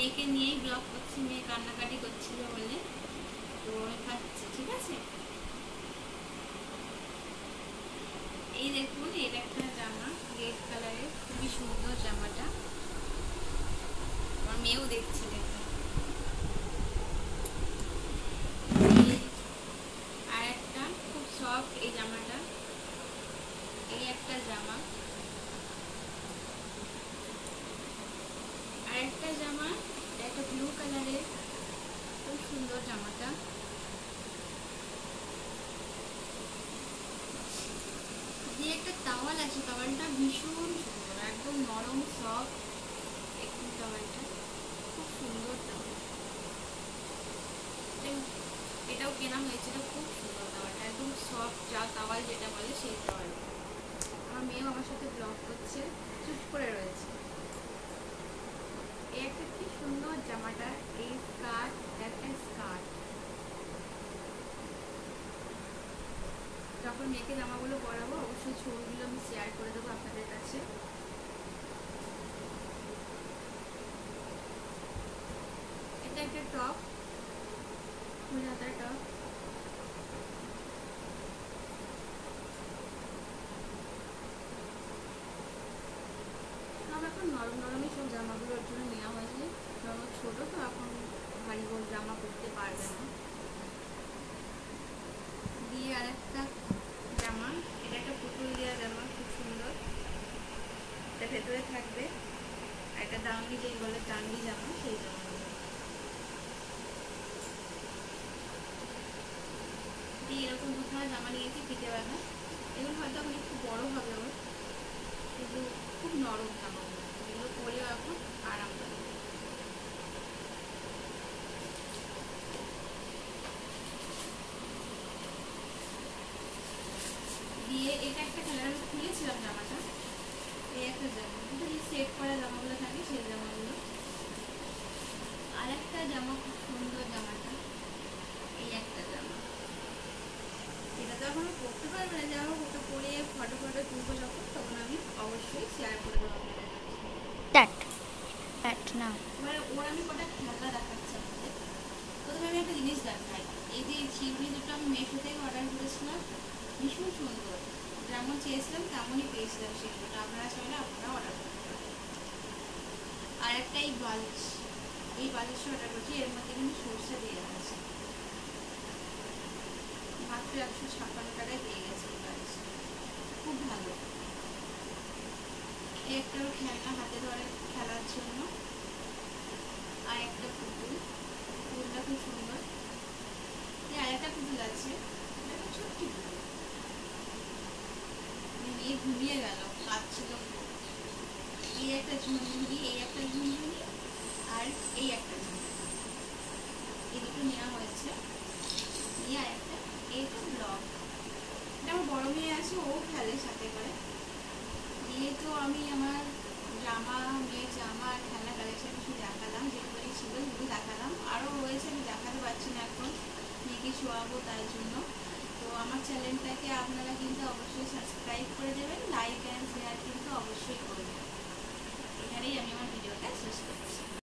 মেয়েকে নিয়েই ব্লগ করছি, মেয়ে কান্নাকাটি করছিল বলে। তো আমি খাচ্ছি, ঠিক আছে। এই দেখুন, এর একটা জামা রেড কালারের, খুবই সুন্দর জামাটা। আমার মেয়েও দেখছে, দেখুন। আর একটা খুব সফট এই জামাটা, এই একটা জামা। আর একটা জামা, একটা ব্লু কালারের, খুব সুন্দর জামাটা। দিয়ে একটা টাওয়াল আছে, টাওয়ালটা ভীষণ সুন্দর, একদম নরম সফট একদম টাওয়ালটা, খুব সুন্দর টাওয়াল। এটাও কেনা হয়েছিল, খুব সুন্দর টাওয়ালটা, একদম সফট যা টাওয়াল যেটা বলে সেই টাওয়ালটা। আমার মেয়েও আমার সাথে ব্লগ করছে, চুপ করে রয়েছে। এই একটা কি সুন্দর জামাটা, এই স্কার্ট, একটা স্কার্ট। যখন মেয়েকে জামাগুলো পরাবো অবশ্যই ছবিগুলো আমি শেয়ার করে দেবো আপনাদের কাছে। এটা একটা টপ, ফুল হাতার টপ। সব এখন নরম নরমই সব জামাগুলোর জন্য নেওয়া হয়েছে, কারণ ছোট তো এখন ভারী গোল জামা পরতে পারবে না। দিয়ে আর একটা জামা, এটা একটা পুতুল দেওয়া জামা, খুব সুন্দর। এটা ভেতরে থাকবে। আর একটা দাঙ্গি, যেই বলে দাঙ্গি জামা, সেই জামাগুলো দিয়ে এরকম দুখানা জামা নিয়েছি ফিতে বাঁধা। এগুলো হয়তো এখন একটু বড় হবে ওর, কিন্তু খুব নরম জামাগুলো, এগুলো পরেও এখন আরাম পাবে। দিয়ে এটা একটা কালার, আমি খুলেছিলাম জামাটা। এই একটা জামা, কিন্তু এই সেট করা জামাগুলো থাকে সেই জামাগুলো। আর একটা জামা, খুব সুন্দর জামাটা, এই একটা জামা। এটা তো এখনো পরতে পারবে না, জামা ওটা পরে ফটো ফটো তুলবো যখন, তখন আমি অবশ্যই শেয়ার করে দেবো আপনাদের কাছে। না এবার ওর আমি কটা খেলনা দেখাচ্ছি আপনাদের। প্রথমে আমি একটা জিনিস দেখাই, এই যে চিরুনি দুটো আমি মেশো থেকে অর্ডার করেছিলাম, ভীষণ সুন্দর, যেমন চেয়েছিলাম তেমনই পেয়েছিলাম সেগুলো। আপনারা চাইলে আপনারা অর্ডার করতে পারেন। আর একটা এই বালিশ, এই বালিশটা অর্ডার করছি, এর মধ্যে কিন্তু সরষে দিয়ে আছে। মাত্র 156 টাকায় পেয়ে গেছে এই বালিশটা, খুব ভালো। এই একটা খেলনা হাতে ধরে খেলার জন্য। আর একটা পুতুল, পুতুলটা খুব সুন্দর। আর একটা পুতুল আছে, একটা ছোট্ট পুতুল, মেয়ে ঘুমিয়ে গেল, কাঁদছিল। এই একটা ঝুনঝুনি, এই একটা ঝুনঝুনি, আর এই একটা ঝুনঝুনি, এই দুটো নেওয়া হয়েছে। নিয়ে আর একটা, এই তো ব্লগ, এটা আমার বড় মেয়ে আছে, ও খেলে সাথে করে। দিয়ে তো আমি আমার জামা, মেয়ের জামা আর খেলনা কালেকশন কিছু দেখালাম, যেগুলোই ছিল সেগুলো দেখালাম। আরও রয়েছে, আমি দেখাতে পারছি না এখন, মেয়েকে শোয়াবো তার জন্য। তো আমার চ্যানেলটাকে আপনারা কিন্তু অবশ্যই সাবস্ক্রাইব করে দেবেন, লাইক অ্যান্ড শেয়ার কিন্তু অবশ্যই করে দেবেন। এখানেই আমি আমার ভিডিওটা শেষ করছি।